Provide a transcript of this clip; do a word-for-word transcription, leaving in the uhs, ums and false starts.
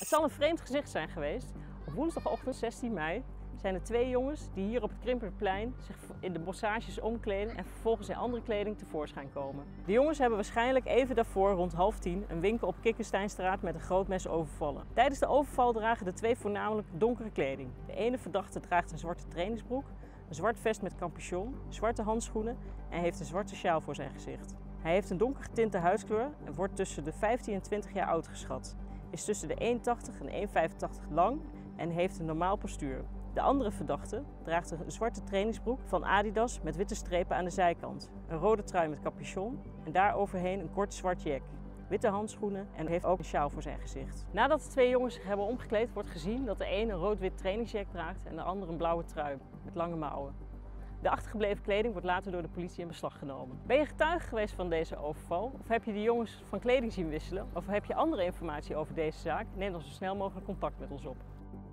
Het zal een vreemd gezicht zijn geweest. Op woensdagochtend zestien mei zijn er twee jongens die hier op het Krimperplein zich in de bossages omkleden en vervolgens in andere kleding tevoorschijn komen. De jongens hebben waarschijnlijk even daarvoor rond half tien een winkel op Kikkensteinstraat met een groot mes overvallen. Tijdens de overval dragen de twee voornamelijk donkere kleding. De ene verdachte draagt een zwarte trainingsbroek, een zwart vest met capuchon, zwarte handschoenen en heeft een zwarte sjaal voor zijn gezicht. Hij heeft een donker getinte huidskleur en wordt tussen de vijftien en twintig jaar oud geschat. Is tussen de één komma tachtig en één komma vijfentachtig lang en heeft een normaal postuur. De andere verdachte draagt een zwarte trainingsbroek van Adidas met witte strepen aan de zijkant, een rode trui met capuchon en daaroverheen een kort zwart jack, witte handschoenen en heeft ook een sjaal voor zijn gezicht. Nadat de twee jongens zich hebben omgekleed, wordt gezien dat de een een rood-wit trainingsjack draagt en de ander een blauwe trui met lange mouwen. De achtergebleven kleding wordt later door de politie in beslag genomen. Ben je getuige geweest van deze overval? Of heb je de jongens van kleding zien wisselen? Of heb je andere informatie over deze zaak? Neem dan zo snel mogelijk contact met ons op.